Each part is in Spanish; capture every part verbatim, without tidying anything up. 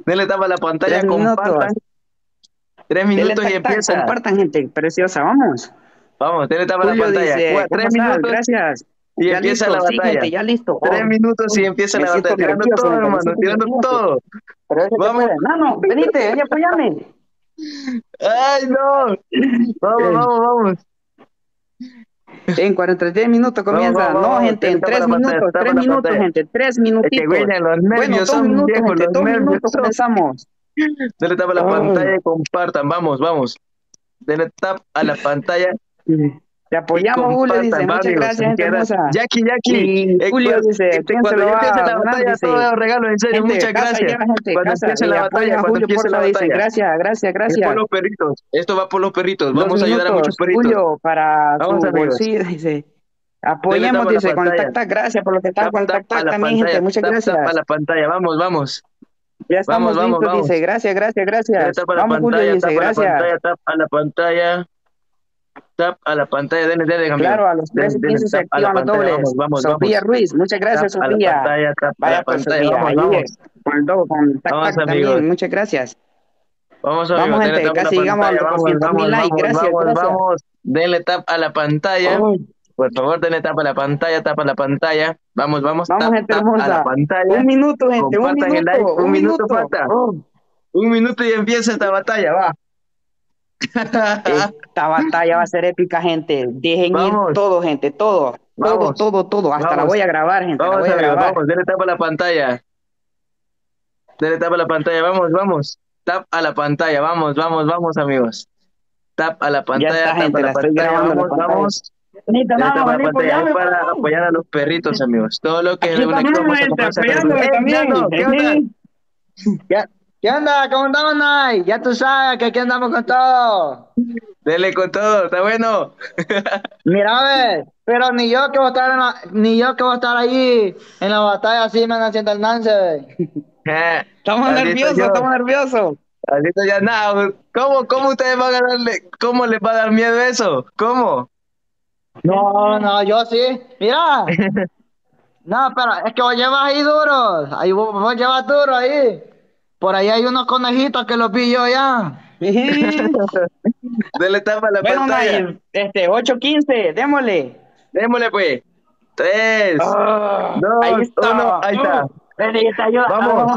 Denle tapa a la Tres pantalla, minutos. compartan. Tres Dele minutos y tac tac, empieza. compartan, gente preciosa, vamos. Vamos, denle tapa a la Julio pantalla. dice, Cua- ¿cómo tres estás? minutos Gracias. y Ya empieza la listo, sí, batalla. gente, ya listo. Tres Oh, minutos y oh, empieza me la batalla. siento Tirando nervioso, todo, gente, me hermano, siento tirando nervioso. todo. Pero eso se Vamos. puede. Nano, venite, ven, apóyame. ¡Ay, no! Vamos, Eh, vamos, vamos. En cuarenta y tres minutos Vamos, comienza. vamos, vamos, No, vamos. gente, Denle en tapa a tres la pantalla, minutos, tapa tres a la minutos, pantalla. gente, tres Es que, minutitos. William, los Bueno, nervios dos son minutos, viejos, gente, los dos nervios minutos son. comenzamos. Denle tapa a la Ay, pantalla y compartan. Vamos, vamos. Denle tap a la pantalla te y apoyamos, Julio, compartan, dice. va, Muchas amigos. gracias, gente Muchas gracias. hermosa. Jackie, Jackie, Y eh, Julio cuando, dice, este, ¿quién se cuando lo ya va empiece a la ganar? batalla, todo Dice. es regalo, en serio, Gente, muchas casa gracias. ya, gente, Cuando casa. empiece Y la batalla, apoyen a cuando Julio, empiece la porfa, dice. batalla. Gracias, gracias, Es por gracias. los perritos. Esto va por los perritos. Dos Vamos a ayudar a muchos minutos, perritos. Julio, para su Vamos, amigos. bolsillo, dice. Denle Apoyemos, tapa a la dice, con el pantalla. tac tac. Gracias por lo que están Tap, con el tap tac a tac la también, pantalla. gente. Muchas Tap, tap a gracias. la pantalla. Vamos, vamos. Ya Vamos, estamos vamos, listos, dice. vamos. Gracias, gracias, Denle gracias. tapa a la Vamos, Julio, pantalla, dice. tapa a la Gracias. pantalla, tap a la pantalla. Tap a la pantalla. Denle, denle, amigo. Claro, a los Denle, tres y denle, quince se tap a la activan los pantalla. Vamos, dobles. vamos, Sofía vamos. Ruiz, muchas Tap gracias, a la Sofía. pantalla, tap a la Vaya pues, pantalla. Sofía, Vamos, ahí eh, vamos. con el do- con el tac Vamos, tac amigos. también. Muchas gracias. Vamos, Vamos, amigos. Denle gente, tap a la casi llegamos a pantalla. los Vamos, doscientos mil vamos, likes. vamos, Gracias, vamos, gracias. vamos. Denle tap a la pantalla. Ay, Por favor, denle tap a la pantalla, tap a la pantalla. Vamos, vamos, vamos, tap, gente tap a la hermosa. pantalla. Un minuto, gente, un Compartan el minuto, like. Un un minuto minuto. falta. Oh, Un minuto y empieza esta batalla, va. esta batalla va a ser épica, gente. Dejen ir Vamos, todo, gente, todo. Todo, vamos, todo, todo. Hasta la vamos, voy a grabar, gente, la vamos, voy a amigos, grabar. vamos. Denle tap a la pantalla. Denle tap a la pantalla. Vamos, vamos. Tap a la pantalla. Vamos, vamos, vamos, amigos. Tap a la Ya pantalla, está, tap a gente, la la estoy pantalla. grabando en la Vamos, pantalla. vamos. Benito, Denle tap nada, a la vení, pantalla. Es apoyame, para vamos. apoyar a los perritos, amigos. Todo lo que es Aquí de una estamos, hermosa gente, comparsa de perritos. apoyándole ¡Eh, también. Nano! ¿Qué onda? ¿Qué, qué onda? ¿Cómo andamos, Nay? Ya tú sabes que aquí andamos con todo. Dele con todo, está bueno. Mira, a ver, pero ni yo que voy a estar en la- ni yo que voy a estar ahí en la batalla así me andan haciendo el lance. Eh, Estamos Así estoy nerviosos, yo. estamos nerviosos. Así estoy yo. No, ¿cómo, cómo ustedes van a darle? ¿Cómo les va a dar miedo eso? ¿Cómo? No, no, yo sí. Mira, no, pero es que vos llevas ahí duro. Ahí vos, vos llevas duro ahí. Por ahí hay unos conejitos que los vi yo ya. Dele tapa a la Bueno, pantalla. Nay, este, ocho quince, démosle. Démosle pues. Tres, Ah, ahí dos, uno, está. ahí está. Vení, te ayuda. Vamos,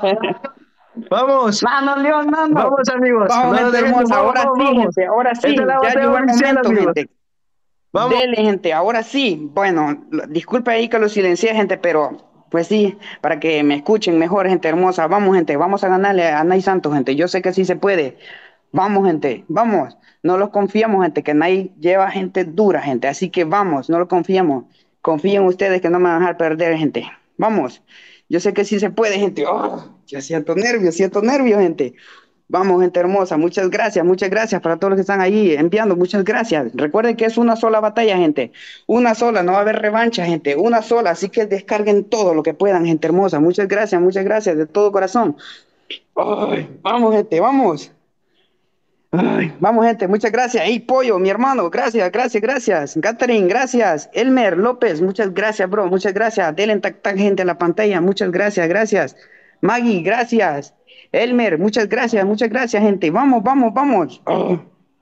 vamos, Mano, León, mano. vamos, amigos. Vamos, No nos gente dejemos, hermosa. vamos, Ahora vamos, sí, vamos. gente. Ahora sí. Esta es la Ya batalla llegó el oficial, momento, amigos. gente. Vamos. Dele, gente. Ahora sí. Bueno, lo- disculpe ahí que lo silencié, gente, pero pues sí, para que me escuchen mejor, gente hermosa. Vamos, gente. Vamos a ganarle a Nay Santos, gente. Yo sé que sí se puede. Vamos, gente. Vamos. No los confiamos, gente, que Nay lleva gente dura, gente. Así que vamos, no lo confiamos. Confíen ustedes que no me van a dejar perder, gente. Vamos. Yo sé que sí se puede, gente. Oh, ya siento nervios, siento nervios, gente. Vamos, gente hermosa, muchas gracias, muchas gracias para todos los que están ahí enviando, muchas gracias. Recuerden que es una sola batalla, gente, una sola, no va a haber revancha, gente, una sola, así que descarguen todo lo que puedan, gente hermosa. Muchas gracias, muchas gracias de todo corazón. Ay, vamos, gente, vamos. Ay, vamos, gente, muchas gracias. Y Pollo, mi hermano, gracias, gracias, gracias. Catherine, gracias. Elmer López, muchas gracias, bro, muchas gracias. Denle tac tac, gente, a la pantalla, muchas gracias, gracias. Maggie, gracias. Elmer, muchas gracias, muchas gracias, gente. Vamos, vamos, vamos. Oh,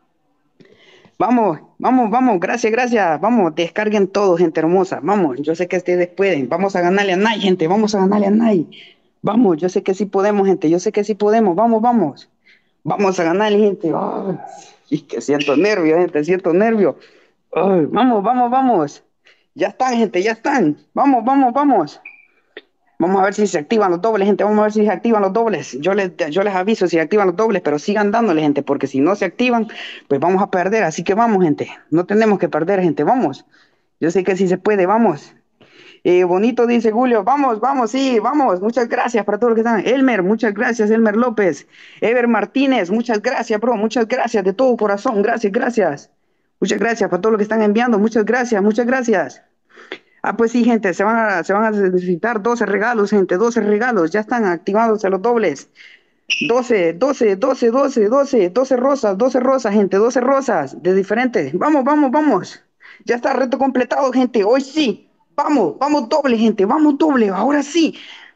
vamos, vamos, vamos, gracias, gracias. Vamos, descarguen todo, gente hermosa. Vamos, yo sé que ustedes pueden. Vamos a ganarle a Nay, gente, vamos a ganarle a Nay. Vamos, yo sé que sí podemos, gente, yo sé que sí podemos. Vamos, vamos. Vamos a ganar, gente. Ay, y que siento nervio, gente, siento nervio. Ay, vamos, vamos, vamos. Ya están, gente, ya están. Vamos, vamos, vamos. Vamos a ver si se activan los dobles, gente. Vamos a ver si se activan los dobles. Yo les, yo les aviso si se activan los dobles, pero sigan dándole, gente, porque si no se activan, pues vamos a perder. Así que vamos, gente. No tenemos que perder, gente. Vamos. Yo sé que sí se puede, vamos. Eh, bonito, dice Julio. Vamos, vamos, sí, vamos. Muchas gracias para todos los que están. Elmer, muchas gracias, Elmer López. Ever Martínez, muchas gracias, bro. Muchas gracias de todo corazón. Gracias, gracias. Muchas gracias para todos los que están enviando. Muchas gracias, muchas gracias. Ah, pues sí, gente, se van a, se van a necesitar doce regalos, gente, doce regalos. Ya están activados los dobles. Doce, doce, doce, doce, doce, doce rosas, doce rosas, gente, doce rosas de diferentes. Vamos, vamos, vamos. Ya está reto completado, gente. Hoy sí. Vamos, vamos doble, gente. Vamos doble. Ahora sí.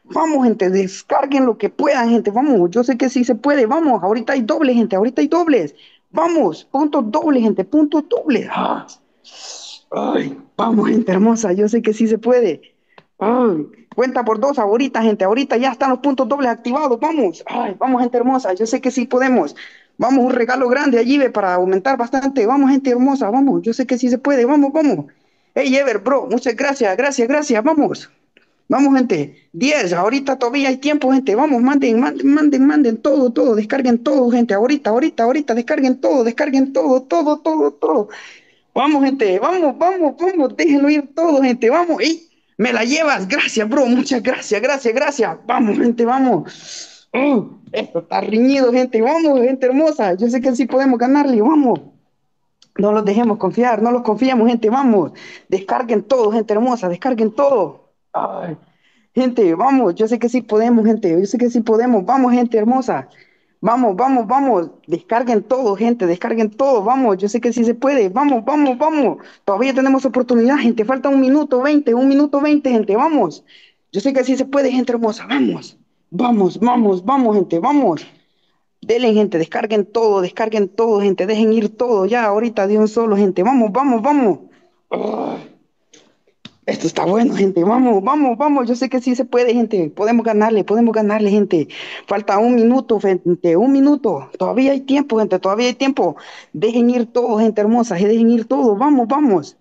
Vamos, gente, descarguen lo que puedan, gente. Vamos, yo sé que sí se puede. Vamos, ahorita hay doble, gente. Ahorita hay dobles. Vamos, puntos dobles, gente. Puntos dobles. Ah, ay, vamos, gente hermosa. Yo sé que sí se puede. Ay, cuenta por dos ahorita, gente. Ahorita ya están los puntos dobles activados. Vamos. Ay, vamos, gente hermosa. Yo sé que sí podemos. Vamos, un regalo grande allí ve, para aumentar bastante. Vamos, gente hermosa. Vamos. Yo sé que sí se puede. Vamos, vamos. Hey, Ever, bro. Muchas gracias. Gracias, gracias. Vamos. Vamos, gente. Diez. Ahorita todavía hay tiempo, gente. Vamos, manden, manden, manden, manden todo, todo. Descarguen todo, gente. Ahorita, ahorita, ahorita. Descarguen todo, descarguen todo, todo, todo, todo. Vamos, gente. Vamos, vamos, vamos. Déjenlo ir todo, gente. Vamos. ¡Ey! Me la llevas. Gracias, bro. Muchas gracias, gracias, gracias. Vamos, gente, vamos. Uh, esto está riñido, gente. Vamos, gente hermosa. Yo sé que sí podemos ganarle. Vamos. No los dejemos confiar, no los confiemos, gente. Vamos. Descarguen todo, gente hermosa. Descarguen todo. Ay. Gente, vamos, yo sé que sí podemos, gente, yo sé que sí podemos, vamos, gente hermosa, vamos, vamos, vamos, descarguen todo, gente, descarguen todo, vamos, yo sé que sí se puede, vamos, vamos, vamos, todavía tenemos oportunidad, gente, falta un minuto veinte, un minuto veinte, gente, vamos, yo sé que sí se puede, gente hermosa, vamos, vamos, vamos, vamos, gente, vamos, denle, gente, descarguen todo, descarguen todo, gente, dejen ir todo, ya, ahorita de un solo, gente, vamos, vamos, vamos. Oh. Esto está bueno, gente. Vamos, vamos, vamos. Yo sé que sí se puede, gente. Podemos ganarle, podemos ganarle, gente. Falta un minuto, gente. Un minuto. Todavía hay tiempo, gente. Todavía hay tiempo. Dejen ir todo, gente hermosa. Dejen ir todo. Vamos, vamos.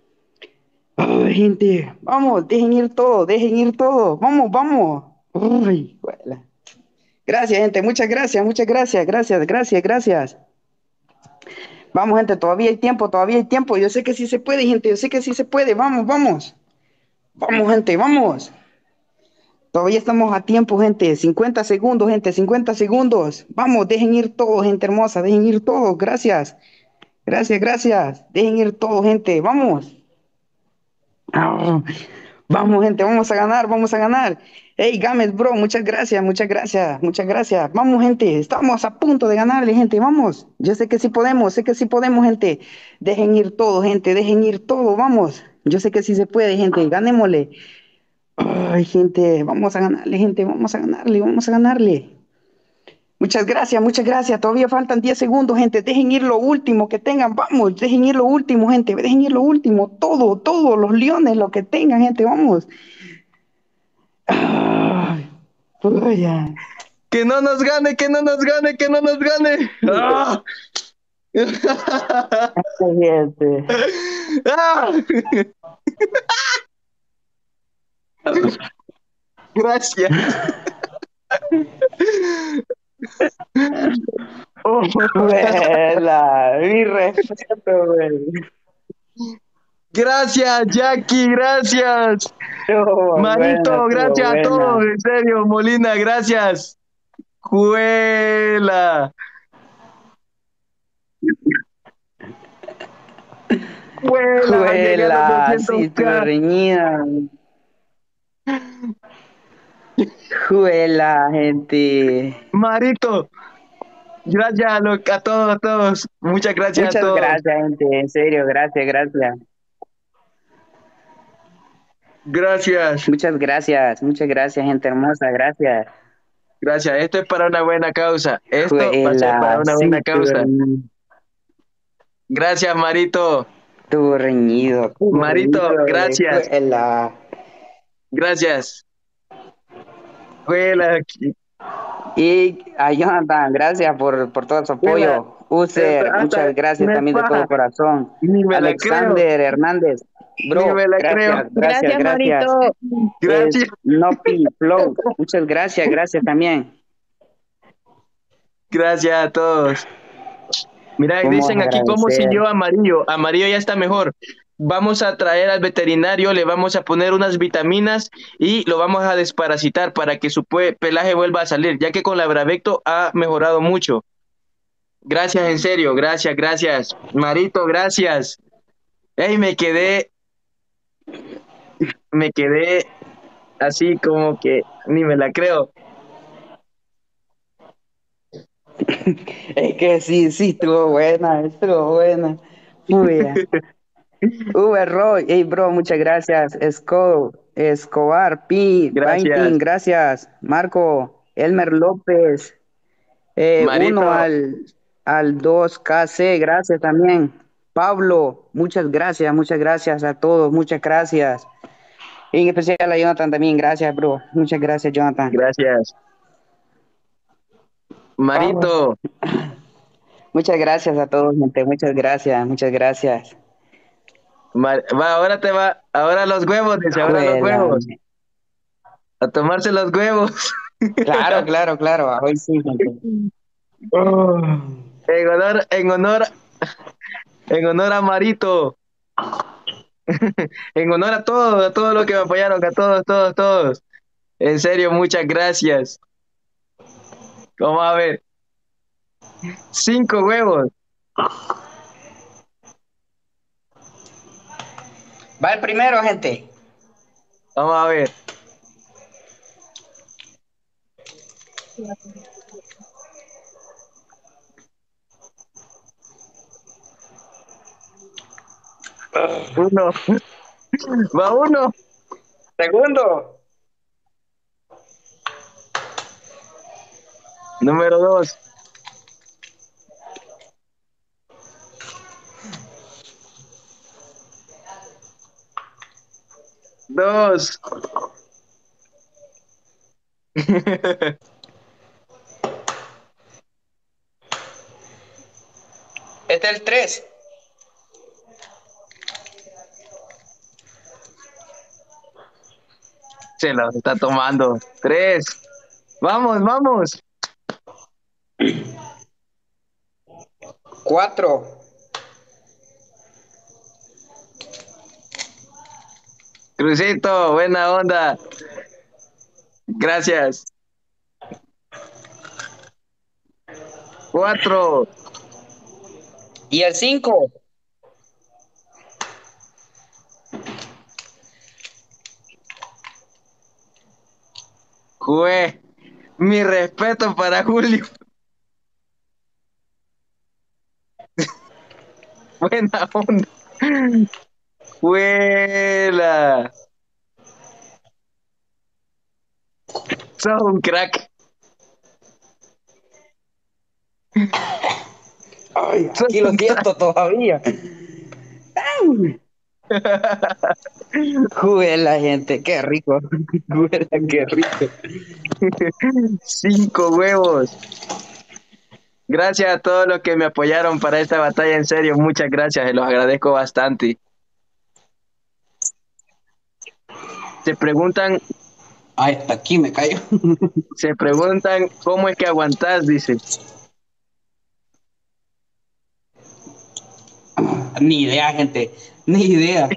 Ay, gente. Vamos, dejen ir todo. Dejen ir todo. Vamos, vamos. Uy, huela. Gracias, gente. Muchas gracias, muchas gracias. Gracias, gracias, gracias. Vamos, gente. Todavía hay tiempo, todavía hay tiempo. Yo sé que sí se puede, gente. Yo sé que sí se puede. Vamos, vamos. Vamos, gente. Vamos. Todavía estamos a tiempo, gente. cincuenta segundos, gente. cincuenta segundos. Vamos, dejen ir todo, gente hermosa. Dejen ir todo. Gracias. Gracias, gracias. Dejen ir todo, gente. Vamos. Ah, vamos, gente. Vamos a ganar. Vamos a ganar. Hey, Gámez, bro. Muchas gracias. Muchas gracias. Muchas gracias. Vamos, gente. Estamos a punto de ganarle, gente. Vamos. Yo sé que sí podemos. Sé que sí podemos, gente. Dejen ir todo, gente. Dejen ir todo. Vamos. Yo sé que sí se puede, gente. Ganémosle. Ay, gente, vamos a ganarle, gente, vamos a ganarle, vamos a ganarle. Muchas gracias, muchas gracias. Todavía faltan diez segundos, gente. Dejen ir lo último que tengan. Vamos, dejen ir lo último, gente. Dejen ir lo último. Todo, todo, los leones, lo que tengan, gente. Vamos. Ay, pues ya. Que no nos gane, que no nos gane, que no nos gane. ¡Ah! Gente. ¡Ah! Gracias. Oh, Buena, mi respeto, güey. gracias, Jackie, gracias. Estuvo buena, Marito, estuvo gracias a todos, buena. en serio, Molina, gracias. Juela. Juela, llegué a los Juela, sí, doscientos estuvo k. reñida. Juela, gente. Marito, gracias a, lo- a todos, a todos. Muchas gracias a Muchas todos. gracias, gente. En serio, gracias, gracias. Gracias, Muchas gracias, muchas gracias, gente hermosa. Gracias. gracias. Esto es para una buena causa. Esto va a ser para Juela, una sí, buena estuvo causa. reñido. Gracias, Marito. Estuvo reñido, estuvo Marito, reñido, eh, gracias. Juela. Gracias. Juela. Y a Jonathan, gracias por, por todo su Juela. apoyo. User, Hasta, hasta muchas gracias me también de todo paja. corazón. Ni me la creo. Alexander Hernández, Ni bro, me la creo. gracias, gracias, Gracias, gracias. Marito. Es Gracias. Nopi Flow, muchas gracias, gracias también. Gracias a todos. Mira, y Vamos a dicen aquí cómo agradecer. siguió Amarillo. Amarillo ya está mejor. Vamos a traer al veterinario, le vamos a poner unas vitaminas y lo vamos a desparasitar para que su pue- pelaje vuelva a salir, ya que con la Bravecto ha mejorado mucho. Gracias, en serio, gracias, gracias. Marito, gracias. Ey, me quedé, me quedé así como que ni me la creo. Es que sí, sí, estuvo buena, estuvo buena. Muy bien. Uber Roy, hey bro, muchas gracias. Sco, Escobar, Pi, Gracias. Painting, gracias. Marco, Elmer López, eh, uno Marito, al, al dos K C, gracias también. Pablo, muchas gracias, muchas gracias a todos, muchas gracias. Y en especial a Jonathan también, gracias, bro. Muchas gracias, Jonathan. gracias. Vamos. Marito, Muchas gracias a todos, gente. Muchas gracias, muchas gracias. Mar- va, ahora te va, ahora los huevos, dice, ahora los Juela. huevos. A tomarse los huevos. Claro, claro, claro. Hoy sí, gente. En honor, en honor, en honor a Marito. En honor a todos, a todos los que me apoyaron, a todos, todos, todos. En serio, muchas gracias. Vamos a ver. Cinco huevos. Va el primero, gente. Vamos a ver. Uno. Va uno. Segundo. Número dos. Dos. Este es el tres. Se lo está tomando. Tres. Vamos, vamos. Cuatro. Crucito, buena onda. Gracias. Cuatro. Y el cinco. Jue. Mi respeto para Julio. Buena onda. Juela. Sos un crack. Ay, Sos aquí lo un crack. siento todavía. Juela, gente, qué rico. Juela, qué rico. Cinco huevos. Gracias a todos los que me apoyaron para esta batalla, en serio, muchas gracias, se los agradezco bastante. Se preguntan, Ay, hasta aquí me cayó. se preguntan cómo es que aguantás, dice. Ni idea, gente. Ni idea.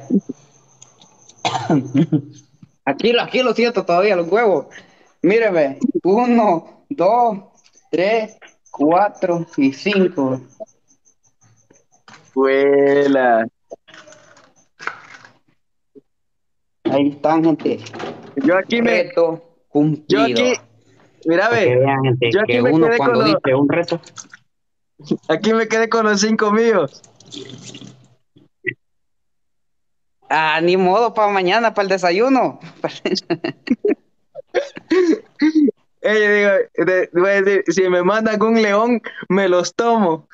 Aquí, lo- aquí lo siento todavía, los huevos. Míreme. Uno, dos, tres, cuatro y cinco. Vuela. Ahí están, gente. Yo aquí me, Reto yo cumplido. aquí, mira, Para que ve, vean, gente, yo aquí que me uno quedé con cuando los, dice un reto. aquí me quedé con los cinco míos. Ah, ni modo para mañana, para el desayuno. Eh, yo digo, de- voy a decir, si me mandan un león, me los tomo.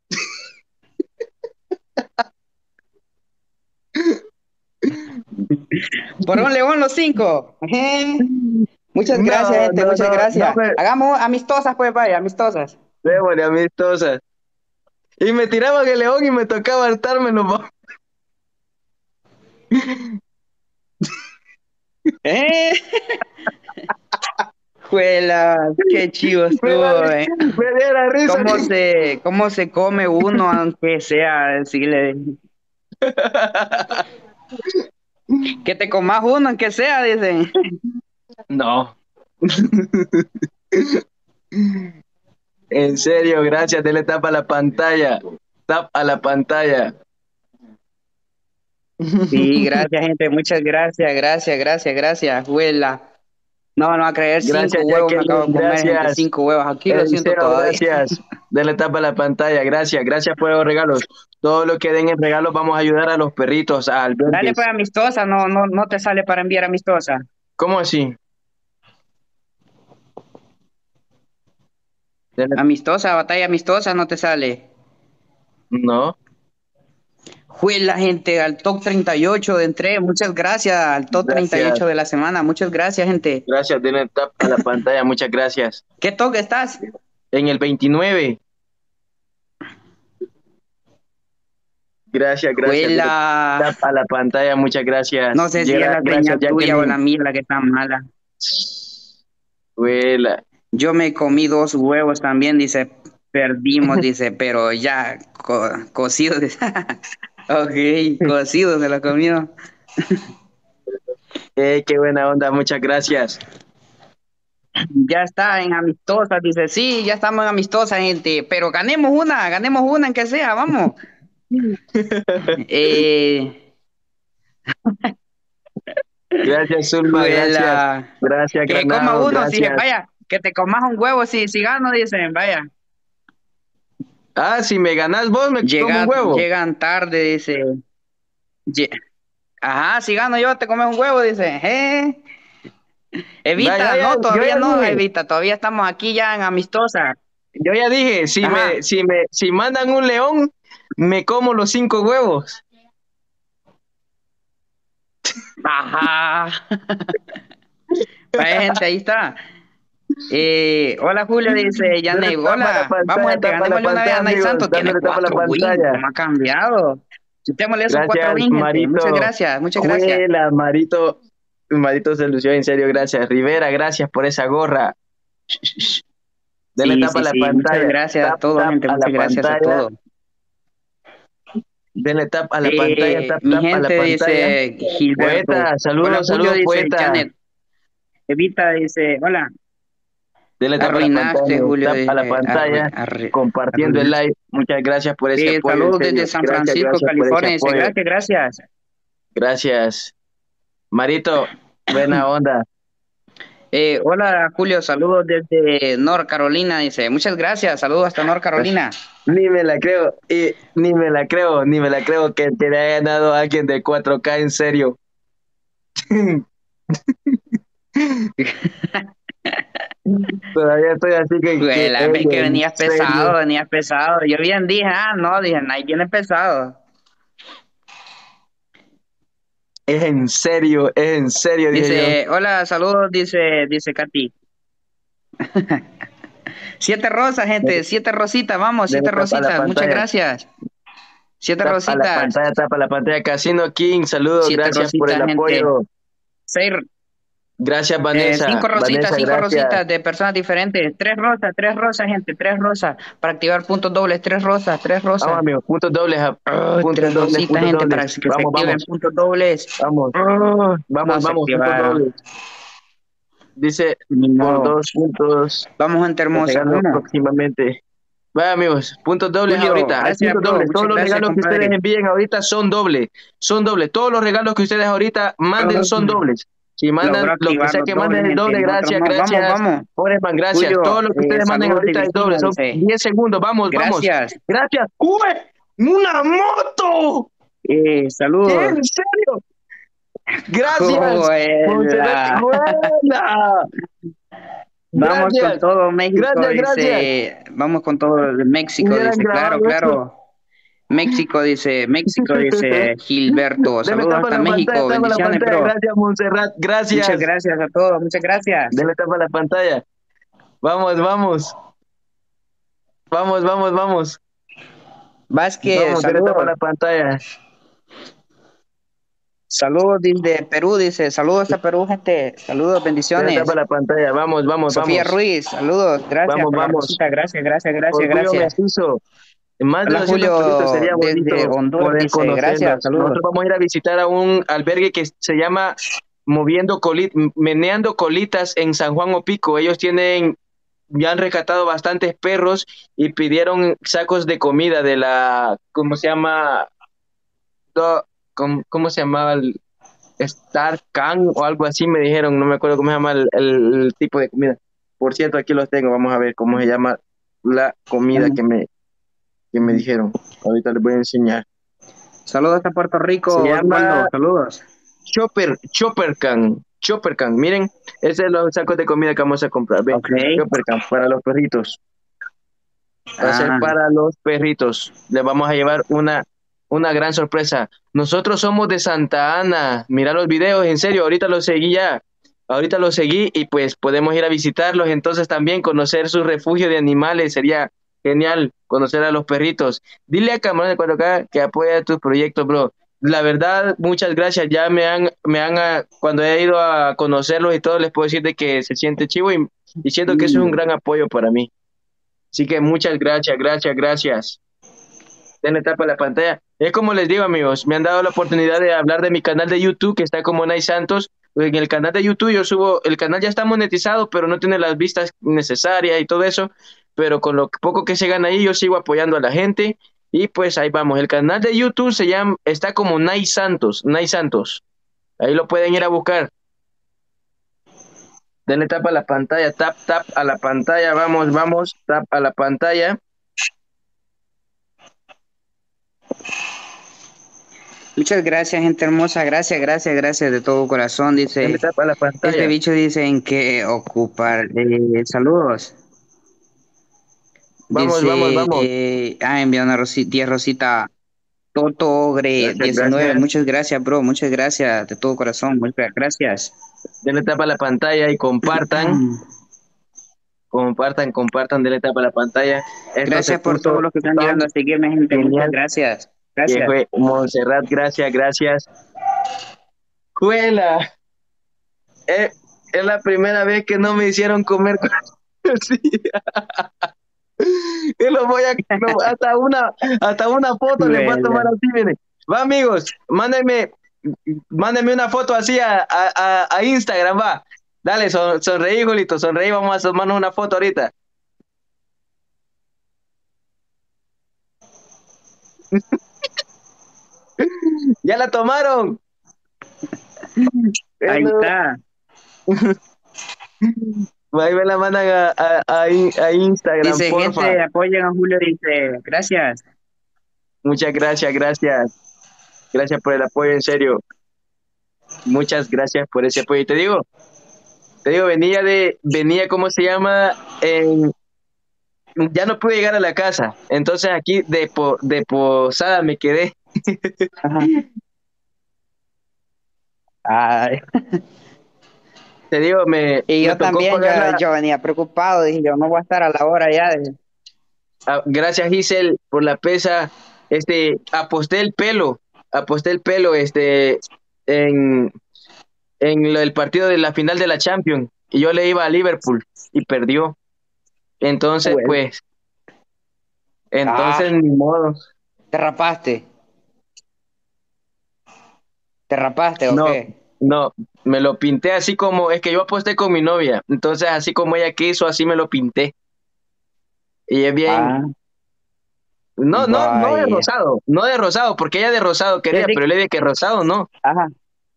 Por un león los cinco. Ejé. Muchas gracias, No, gente, no, muchas no, no gracias. me, Hagamos amistosas, pues vaya, amistosas. démosle amistosas. Y me tiraban el león y me tocaba hartármelo. pa. ¿Eh? Juela, qué chivo Me da, estuvo, eh. me diera risa. ¿Cómo se, cómo se come uno aunque sea decirle que te comas uno aunque sea, dicen. No. En serio, gracias. Dele tap a la pantalla. Tap a la pantalla. Sí, gracias, gente, muchas gracias, gracias, gracias, gracias, juela. No, no va a creer, Gracias, cinco huevos me acabo Jacqueline. de comer, gente, Gracias. cinco huevos. Aquí lo siento Eliseo, todavía. gracias. Denle tapa a la pantalla. Gracias, gracias por los regalos. Todo lo que den en regalos vamos a ayudar a los perritos, a Dale pues albergues. amistosa, no, no, no te sale para enviar amistosa. ¿Cómo así? Denle- Amistosa, batalla amistosa, no te sale. No, Fue la gente al top treinta y ocho de entre. Muchas gracias al top treinta y gracias, ocho de la semana. Muchas gracias, gente. gracias. Denle tapa a la pantalla. Muchas gracias. ¿Qué toque estás? En el veintinueve. Gracias, gracias. Fue Denle la... tapa a la pantalla. Muchas gracias. No sé si es Llega- la gracias, señal tuya o Jacqueline. la mía la que está mala. Huela. Yo me comí dos huevos también, dice. Perdimos, dice, pero ya co cocidos. Dice. Ok, cocidos se lo comió. Eh, qué buena onda. Muchas gracias. Ya está en amistosa, dice. Sí, ya estamos en amistosa, gente. Pero ganemos una, ganemos una en que sea, vamos. eh... Gracias, Zulma. Gracias. Juela. Gracias, Que coma Granado. uno, si Gracias. vaya, que te comas un huevo si, si gano, dicen, vaya. Ah, si me ganas vos, me como Llega, un huevo. llegan tarde, dice. Lle- Ajá, si gano yo, te comes un huevo, dice. ¿Eh? Evita, Ya, ya, ya, no, yo todavía ya no, dije. Evita, todavía estamos aquí ya en amistosa. Yo ya dije, si Ajá. me, si me, si mandan un león, me como los cinco huevos. Ajá. Vaya, gente, ahí está. Eh, hola Julio, dice Yanei. Tapa la Hola, pantalla, vamos gente, tapa la ganémosle una vez a pantalla, Nay amigos. Santos. Tiene Dándole tapa la cuatro wins, pantalla. ¿cómo ha cambiado? Quitémosle esos cuatro Gracias, wins, gente. Marito. Muchas gracias, muchas gracias. Juela, Marito. Marito se lució, en serio, gracias. Rivera, gracias por esa gorra. Denle Sí, tapa sí, a la sí, pantalla. muchas gracias a Tap, todos, tap gente, a la muchas gracias a pantalla. todos. Denle tap a la Eh, pantalla, tap, mi tap a la gente pantalla. dice Gilberto. Poeta, saludos, Hola Julio, saludos, dice poeta. Janet. Evita dice, hola. Denle tap a la Arruinaste, pantalla, Julio, tap a la dice, pantalla, arru- arru- compartiendo el arruinaste. live. Muchas gracias por ese Eh, apoyo, en saludos serio. desde San Gracias, Francisco, gracias por ese California. Dice, apoyo. gracias, gracias. Gracias. Marito, buena onda. Eh, hola Julio, saludos desde North Carolina. Dice, muchas gracias, saludos hasta North Carolina. Ni me la creo, y ni me la creo, ni me la creo que te le haya ganado a alguien de cuatro K, en serio. Todavía estoy así que... Güey, la que- vez que en venías serio. pesado, venías pesado. Yo bien dije, ah, no, dije, ahí viene pesado. Es en serio, es en serio, dije yo. Dice, hola, saludos, dice, dice Katy. Siete rosas, gente, siete rositas, vamos, Dele siete tapa a la rositas, muchas pantalla. gracias. Siete Tapa la rositas, pantalla, tapa la pantalla. Casino King, saludos, siete gracias por el rositas, gente. apoyo. Seis, Gracias, eh, Vanessa. cinco rositas, Vanessa, cinco gracias. rositas de personas diferentes. Tres rosas, tres rosas, gente, tres rosas. Para activar puntos dobles, tres rosas, tres rosas. Vamos, amigos, puntos dobles. a- Oh, puntos tres dobles, rositas, puntos gente, dobles. para que se Vamos, activen vamos, puntos dobles. vamos, Oh, vamos, no se vamos, puntos activaron. dobles. Dice, Ni por modo. dos puntos, Vamos, gente te hermosa, regalo vamos. próximamente. Vaya, amigos, puntos dobles Julio, ahorita. Hay gracias, puntos bro. dobles. Muchas Todos los gracias, regalos que compadre. ustedes envíen ahorita son dobles. Son dobles. Todos los regalos que ustedes ahorita manden son dobles. Si mandan, Logró lo que activar sea los que dobles, manden es gente. doble, Nosotros gracias, no. gracias. Vamos, vamos. Foreman, gracias. Julio, Todo lo que eh, ustedes manden saludos ahorita de es doble. Virginia, Son dice. diez segundos. Vamos, vamos. Gracias. Gracias. ¡Uy! ¡Una moto! Eh, ¿Qué? saludos. ¿En serio? Gracias. Juela. Montserrat, ¡juela! Vamos con Gracias. todo México, Gracias, dice. Vamos con todo México, Hubieran dice. Claro, grabado eso. claro. México, dice. México, dice Gilberto. Deme Saludos tapa hasta la México. pantalla, tapa la Bendiciones, pantalla. bro. Gracias, Montserrat. Gracias. Muchas gracias a todos. Muchas gracias. Dele tapa la pantalla. Vamos, vamos. Vamos, vamos, vamos. Vázquez, Vamos, dele tapa saludos. la pantalla. Saludos desde Perú, dice. Saludos hasta Perú, gente. Saludos, Dele bendiciones. tapa la pantalla. Vamos, vamos, Sofía vamos. Ruiz, saludos. Gracias Vamos, por la vamos. rosita. Gracias, gracias, gracias, Orgullo gracias. mestizo. Más de Hola, doscientos Julio, perritos sería desde bonito Honduras, poder dice. Gracias, conocerlos. saludos. Nosotros vamos a ir a visitar a un albergue que se llama Moviendo Colitas, Meneando Colitas en San Juan Opico. Ellos tienen, ya han rescatado bastantes perros y pidieron sacos de comida de la, ¿cómo se llama? Do- ¿Cómo, cómo se llamaba? El Star Can o algo así me dijeron, no me acuerdo cómo se llama el, el- el tipo de comida. Por cierto, aquí los tengo, vamos a ver cómo se llama la comida que me, que me dijeron. Ahorita les voy a enseñar. Saludos a Puerto Se Rico, llama Osvaldo, saludos. Chopper, Chopper Can. Chopper Can. Miren, ese es los sacos de comida que vamos a comprar. Ve, Ok. Chopper Can para los perritos. Va a ser Ah, para los perritos. Les vamos a llevar una, una gran sorpresa. Nosotros somos de Santa Ana. Mira los videos, en serio, ahorita los seguí ya. Ahorita los seguí y pues podemos ir a visitarlos. Entonces también conocer su refugio de animales. Sería genial conocer a los perritos. Dile a Camarón de cuatro K que apoya tus proyectos, bro. La verdad, muchas gracias. Ya me han, me han, ah, cuando he ido a conocerlos y todo, les puedo decir de que se siente chivo y, y siento que eso es un mm, gran apoyo para mí. Así que muchas gracias, gracias, gracias. Denle tapa a la pantalla. Es como les digo, amigos, me han dado la oportunidad de hablar de mi canal de YouTube, que está como Nay Santos. En el canal de YouTube yo subo, el canal ya está monetizado, pero no tiene las vistas necesarias y todo eso. Pero con lo poco que se gana ahí, yo sigo apoyando a la gente. Y pues ahí vamos. El canal de YouTube se llama, está como Nay Santos, Nay Santos. Ahí lo pueden ir a buscar. Denle tapa a la pantalla, tap, tap a la pantalla, vamos, vamos, tap a la pantalla. muchas gracias, gente hermosa. Gracias, gracias, gracias de todo corazón. Denle Dice, tapa a la este pantalla. bicho dice en qué ocupar. Eh, saludos. Vamos, vamos, Dice, vamos. eh, ah, envió una Rosi- diez Rosita Toto Ogre Gracias, diecinueve. gracias. Muchas gracias, bro. Muchas gracias de todo corazón. Muchas gracias. Denle tapa a la pantalla y compartan, compartan, compartan, denle tapa a la pantalla. Esto se Gracias por todos puso los que están tan llegando a seguirme, gente. Muchas genial gracias. que Gracias. fue Montserrat, gracias, gracias. Juela, eh, es la primera vez que no me hicieron comer. Sí. Y lo voy a, lo- hasta una, hasta una foto les voy a tomar Huele. así, miren. Va, amigos, mándenme, mándenme una foto así a, a, a- a Instagram, va. Dale, son, sonreí, Julito, sonreí, vamos a tomarnos una foto ahorita. ¡Ya la tomaron! Ahí Eso. está. Ahí me la mandan a, a, a In- a Instagram, Dice, porfa. gente, apoyen a Julio. Dice, gracias. Muchas gracias, gracias. Gracias por el apoyo, en serio. Muchas gracias por ese apoyo. Y te digo, te digo, venía de, venía, ¿cómo se llama? En- ya no pude llegar a la casa. Entonces aquí de, po- de posada me quedé. Ajá. Ay. Te digo, me, Y me yo tocó también, yo, pagar la. yo venía preocupado. Dije, yo no voy a estar a la hora ya. de- ah, Gracias, Giselle, por la pesa. Este, aposté el pelo. Aposté el pelo, este, en, en lo- el partido de la final de la Champions y yo le iba a Liverpool y perdió. Entonces, Bueno. pues, Ah, entonces ni modo. te rapaste. ¿Te rapaste o No, qué? no, me lo pinté así como, es que yo aposté con mi novia, entonces así como ella quiso, así me lo pinté. Y es bien, Ah, no, no, no de vaya. rosado, no de rosado, porque ella de rosado ¿Qué quería, di- pero le dije que rosado no. Ajá,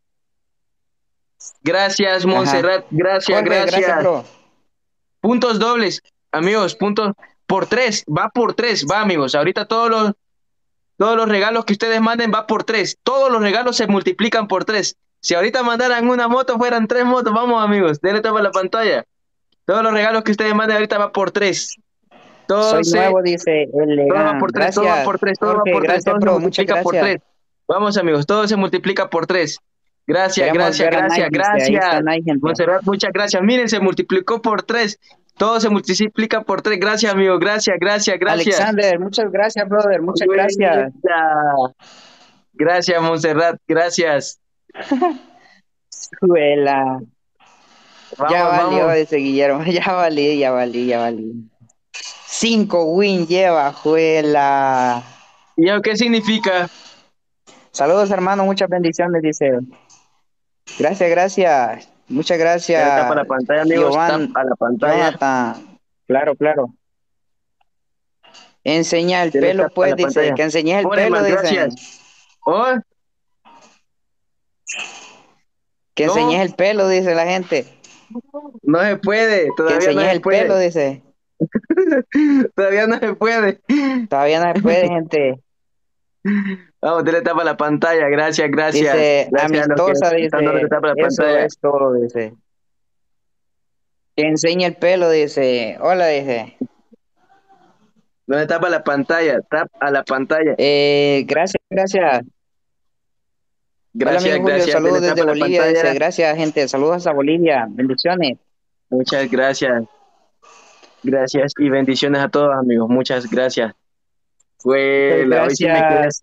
Gracias, ajá. Montserrat, gracias, Jorge, gracias, gracias. bro. Puntos dobles, amigos, puntos por tres, va por tres, va, amigos. Ahorita todos los, todos los regalos que ustedes manden va por tres. Todos los regalos se multiplican por tres. Si ahorita mandaran una moto, fueran tres motos. Vamos, amigos, denle tapa a la pantalla. Todos los regalos que ustedes manden ahorita va por tres. Todo Soy se, nuevo, dice el todo va Legan. por tres, todo va Gracias, por tres, todo va Jorge. por tres, Gracias, todo se bro. Muchas multiplica por gracias. tres. Vamos, amigos, todo se multiplica por tres. Gracias, Queremos gracias, ver a gracias, Nike, dice. Ahí está gracias. Nike, gente. Montserrat, muchas gracias. Miren, se multiplicó por tres. Todo se multiplica por tres. Gracias, amigo. Gracias, gracias, gracias. Alexander, muchas gracias, brother. Muchas gracias. Buena. Gracias, Montserrat. Gracias. Juela. Ya Vamos, valió, vamos. dice Guillermo. Ya valí, ya valí, ya valí. Cinco win lleva, Juela. ¿Y eso qué significa? Saludos, hermano. Muchas bendiciones, dice. Gracias, gracias. Muchas Ya tapa la gracias, pantalla, amigos. Tap Giovanni, a la pantalla. Jonathan. Claro, claro. Enseña el Dele pelo, tap a pues, la dice. pantalla. Que enseñes el Ponen pelo, más, dicen. gracias. ¿Oh? Que ¿Cómo? enseñes el pelo, dice la gente. No se puede. Que Todavía no enseñes se el pelo, puede. dice. Todavía no se puede. Todavía no se puede, gente. Vamos, dele tapa a la pantalla. Gracias, gracias. Dice, Gracias a los que amistosa, están dando dice, tapa a la eso pantalla. es todo, dice. Que enseña el pelo, dice. Hola, dice. ¿Dónde tapa la pantalla? Tap a la pantalla. Eh, gracias, gracias. Hola, amigo Gracias, Julio, gracias. saludos Dele desde tapa a la Bolivia, dice. pantalla. Gracias, gente. Saludos a Bolivia. Bendiciones. Muchas gracias. Gracias y bendiciones a todos, amigos. Muchas gracias. Fue Muchas la hoy sí me quedé gracias, así.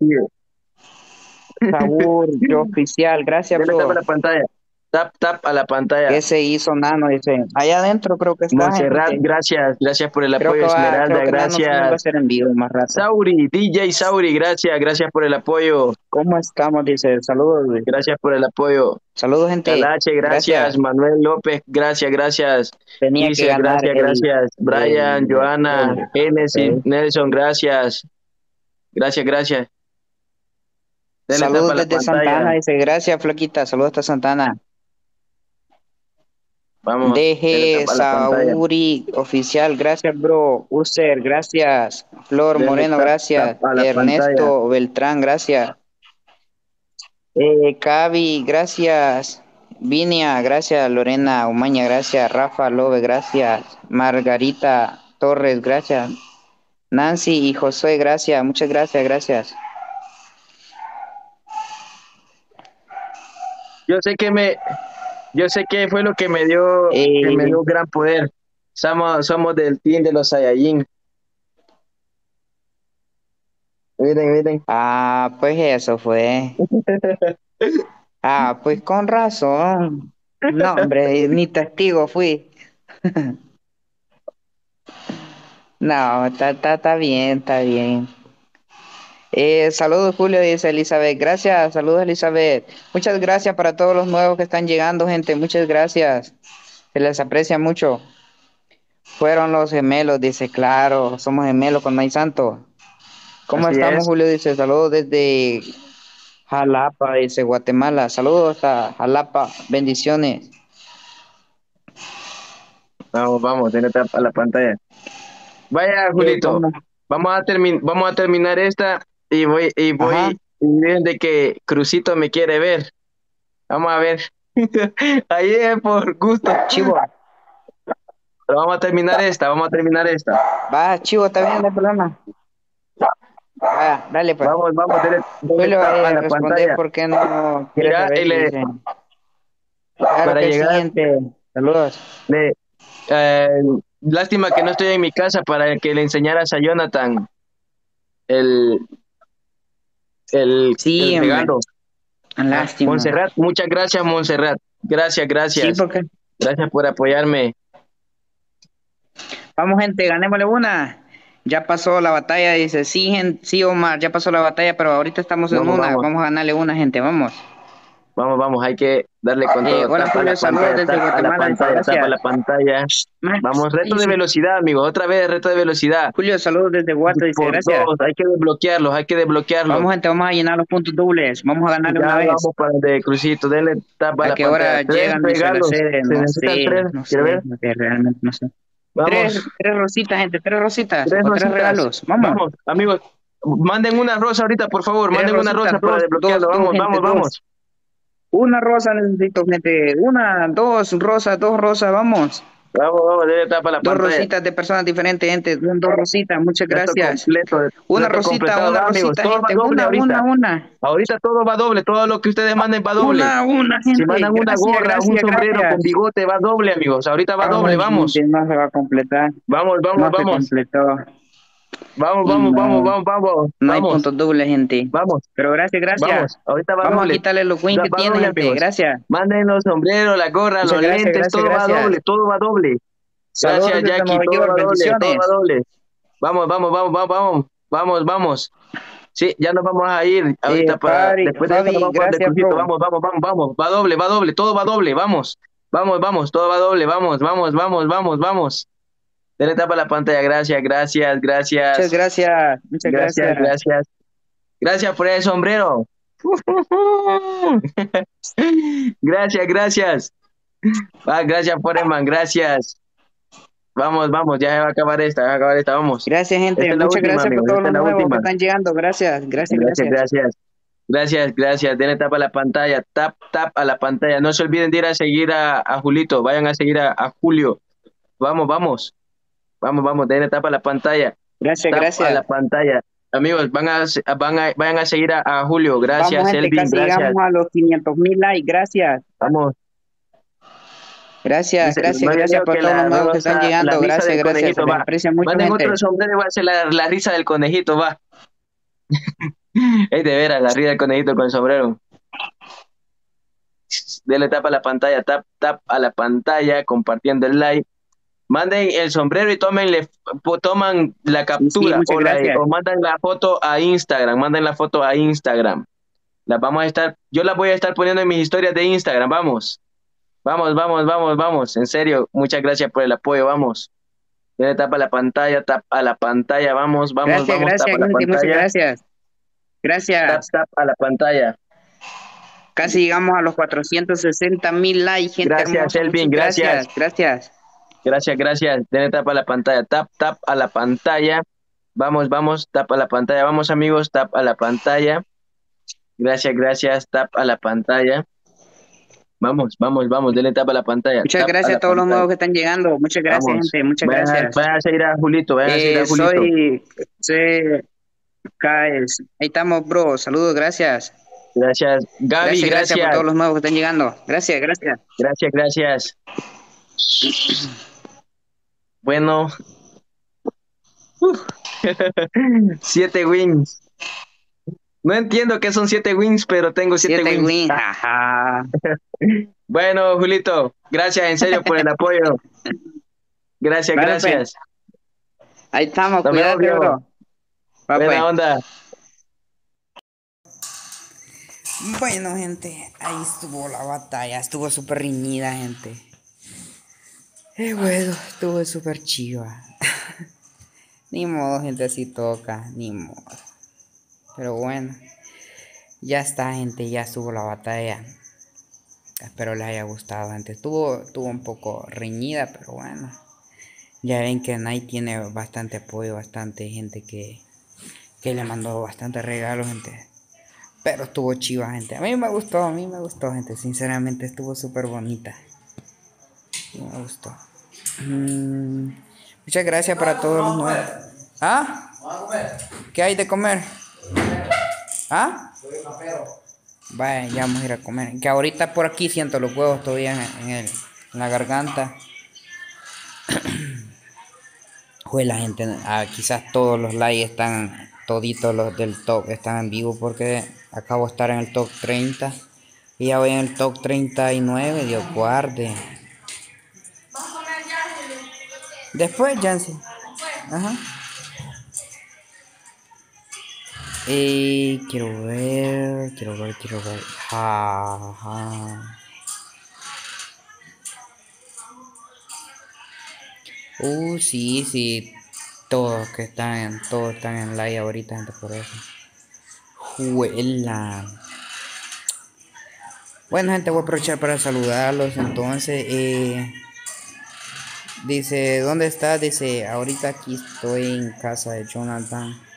Sabur, yo oficial. Gracias, Dele tapa a bro. la pantalla. Tap, tap a la ¿Qué pantalla. se hizo, Nano? Dice. Allá adentro creo que está, Montserrat, gente. gracias. Gracias por el Creo apoyo, que va, Esmeralda. creo que Nano también va a Gracias. hacer en vivo más rato. Sauri, D J Sauri, gracias. Gracias por el apoyo. ¿Cómo estamos? Dice. Saludos, dice. Gracias por el apoyo. Saludos, gente. Calache, gracias. Gracias. Manuel López, gracias, gracias. Tenía que Iser, ganar gracias, el, gracias. Brian, el, Joana, el, Genesis, ok. Nelson, gracias. Gracias, gracias. Dele tapa Saludos a la desde Santa pantalla. Ana, dice, gracias, Flaquita, saludos hasta Santa Ana. Vamos, dele Deje tapa a la pantalla. Sauri, oficial, gracias, bro. User, gracias. Flor Dele Moreno, tap, tap gracias. a la pantalla. Ernesto Beltrán, gracias. Eh, Cavi, gracias. Vinia, gracias. Lorena Umaña, gracias. Rafa Lobe, gracias. Margarita Torres, gracias. Nancy y Josué, gracias. Muchas gracias, gracias. Yo sé que me, yo sé que fue lo que me dio, que me Eh, dio gran poder. Somos, somos del team de los Saiyajin. Miren, miren. ah, pues eso fue. Ah, pues con razón. No, hombre, ni testigo fui. No, está, está, está bien, está bien. Eh, saludos, Julio, dice Elizabeth. Gracias, saludos, Elizabeth. Muchas gracias para todos los nuevos que están llegando, gente. Muchas gracias. Se les aprecia mucho. Fueron los gemelos, dice, claro, somos gemelos con hay santo. ¿Cómo Así estamos, es. Julio? Dice, saludos desde Jalapa, dice Guatemala. Saludos a Jalapa, bendiciones. Vamos, vamos, dele tap a la pantalla. Vaya, Eh, Julito. ¿cómo? Vamos a terminar, vamos a terminar esta y voy, y Ajá. voy, y miren de que Crucito me quiere ver. Vamos a ver. Ahí es por gusto. Chivo, Pero vamos a terminar esta, vamos a terminar esta. va, Chivo, está bien, no hay problema. Va, dale pues. Vamos, vamos, dele, Yo dele le voy tap a a la responder pantalla. por qué no quiere Mira, y saber, le- dice. Claro para que sí, llegar, gente. Saludos. le, eh, lástima que no estoy en mi casa para que le enseñaras a Jonathan el, el, Sí, el hombre. regalo. Lástima. Montserrat, muchas gracias, Montserrat. Gracias, Sí, gracias. porque. Gracias por apoyarme. Vamos, gente, ganémosle una. Ya pasó la batalla, dice. Sí, gente, sí, Omar, ya pasó la batalla, pero ahorita estamos en Vamos, una. vamos, Vamos a ganarle una, gente, vamos. vamos, vamos. Hay que darle con Eh, todo. hola, Tapa Julio, la saludos pantalla, desde tapa la Guatemala, dice. pantalla, tapa Gracias. la pantalla. Max, Vamos, reto de dice. velocidad, amigos. Otra vez, reto de velocidad. Julio, saludos desde Guate, dice. Por Gracias. dos, hay que desbloquearlos, hay que desbloquearlos. Vamos, gente, vamos a llenar los puntos dobles. Vamos a ganarle Ya una vez. vamos para el de Crucito. Denle tapa a ¿A la qué pantalla. hora Tres llegan? Dice la regalos. sede. Se No necesitan sé, tres. no ¿Quiere ver? sé, no sé, realmente no sé. Vamos. Tres, tres rositas, gente, tres rositas Tres o tres rositas. regalos. Vamos. Vamos, amigos. Manden una rosa ahorita, por favor. Tres Manden una rositas, rosa para dos, dos, desbloquearlo. dos, Vamos, gente, vamos, dos. vamos. Una rosa necesito, gente. Una, dos rosas, dos rosas, vamos. Vamos, vamos, denle tapa a la Dos pantalla. rositas de personas diferentes, gente. Dos rositas, muchas Reto gracias. completo. Una Reto rosita, completado, una amigos. rosita, Todo va gente. doble Una, ahorita. una, una. Ahorita todo va doble. Todo lo que ustedes manden va doble. Una, una, gente. Si mandan una Gracias, gorra, un gracias, sombrero gracias. con bigote, va doble, amigos. Ahorita va doble, Ay, vamos. gente, no se va a completar. Vamos, vamos, No se vamos. completó. Vamos, Y vamos, no, vamos, vamos, vamos. no hay Vamos, puntos dobles, gente. vamos, Pero gracias, gracias. vamos. Ahorita va Vamos a doble. quitarle los wins Va que va tiene, doble, gente. amigos. Gracias. Manden los sombreros, la gorra, Muchas los gracias, lentes, gracias, todo va gracias. doble, todo va doble. Saludos Gracias, desde Jackie, Nueva todo York, va doble, todo va bendiciones. doble. Vamos, vamos, vamos, vamos, vamos, vamos, vamos. Sí, ya nos vamos a ir ahorita Eh, para, Fabi, después de esto nos Fabi, vamos para el de gracias, Crucito. bro. Vamos, vamos, vamos, vamos. Va doble, va doble, todo va doble, vamos. Vamos, vamos, todo va doble, vamos, vamos, vamos, vamos, vamos. Dele tapa a la pantalla, gracias, gracias, Muchas gracias. gracias, muchas Gracias, gracias. gracias. Gracias por el sombrero. Gracias, gracias. Ah, gracias, Foreman, gracias. Vamos, vamos, ya se va a acabar esta, va a acabar esta, vamos. Gracias, gente. Esta es la Muchas última, gracias por amigos, todos esta los es la nuevos que última. están llegando. Gracias, gracias, Gracias, gracias. gracias. Gracias, gracias. Denle tap a la pantalla, tap, tap a la pantalla. No se olviden de ir a seguir a, a Julito, vayan a seguir a, a Julio. Vamos, vamos, vamos, vamos, denle tap a la pantalla, Gracias, tap a la gracias. pantalla. Amigos, van a, van a, vayan a seguir a, a Julio. Vamos, Gracias, gente, Elvin, casi llegamos gracias. a los quinientos mil likes. Gracias. Vamos. Gracias, Dice, gracias, no le gracias digo por que todos los la nuevos que están rosa, la llegando. risa Gracias, del gracias. Se conejito les va. aprecia mucho, Manden gente. otro sombrero y voy a hacer la, la risa del conejito, va. Es de veras, la risa del conejito con el sombrero. Dele tap a la pantalla, tap, tap a la pantalla, compartiendo el like. Manden el sombrero y tómenle, po- toman la Sí, sí, captura muchas o, la, gracias. o mandan la foto a Instagram, manden la foto a Instagram. Las vamos a estar, yo las voy a estar poniendo en mis historias de Instagram, vamos. Vamos, vamos, vamos, vamos. En serio, muchas gracias por el apoyo, vamos. Dele tap a la pantalla, tap a la pantalla, vamos, vamos, Gracias, vamos, tap gracias, a la gente. Muchas pantalla, gracias. tap, Gracias. tap a la pantalla. Casi llegamos a los cuatrocientos sesenta mil likes, gente Gracias, hermosa. Elvin, Muchas gracias. gracias. Gracias. Gracias, gracias. Denle tap a la pantalla. Tap, tap a la pantalla. Vamos, vamos, tap a la pantalla. Vamos, amigos, tap a la pantalla. Gracias, gracias. Tap a la pantalla. Vamos, vamos, vamos. Denle tap a la pantalla. Muchas Tap a gracias la a todos los pantalla. nuevos que están llegando. Muchas gracias, Vamos. gente. Muchas Vayan a, gracias. vayan a seguir a Julito. Vayan a seguir Eh, a Julito. soy, soy Caes. Ahí estamos, bro. Saludos, gracias. Gracias. Gaby, Gracias, gracias por gracias. todos los nuevos que están llegando. Gracias, gracias. Gracias, gracias. Bueno. Uf. Siete wins. No entiendo qué son siete wins, pero tengo siete, Siete wins. wins. Ajá. Bueno, Julito, gracias en serio por el apoyo. Gracias, Vale, gracias. Ahí estamos, Nos vemos, cuídate, viejo. bro. Va, Buena pues. onda. Bueno, gente, ahí estuvo la batalla. Estuvo súper reñida, gente. Eh, bueno, estuvo súper chiva. Ni modo, gente, así toca. Ni modo. Pero bueno, ya está, gente. Ya estuvo la batalla. Espero les haya gustado, gente. Estuvo, estuvo un poco reñida, pero bueno. Ya ven que Nike tiene bastante apoyo, bastante gente que, que le mandó bastante regalos, gente. Pero estuvo chiva, gente. A mí me gustó, a mí me gustó, gente. Sinceramente, estuvo súper bonita. Sí, me gustó. Mm, muchas gracias para todos los nuevos. ¿Ah? ¿Qué hay de comer? ¿Ah? Vaya, ya vamos a ir a comer. Que ahorita por aquí siento los huevos todavía en, en, el, en la garganta. Pues la gente, ah, quizás todos los likes están, toditos los del top están en vivo porque acabo de estar en el top treinta. Y ya voy en el top treinta y nueve, Dios guarde. Después, Jancy. Ajá. Y quiero ver, quiero ver, quiero ver. Ja, ja. Uh, sí, sí. Todos que están en, todos están en live ahorita, gente, por eso. Juela. Bueno, gente, voy a aprovechar para saludarlos. Entonces, eh, dice, ¿dónde estás? Dice, ahorita aquí estoy en casa de Jonathan.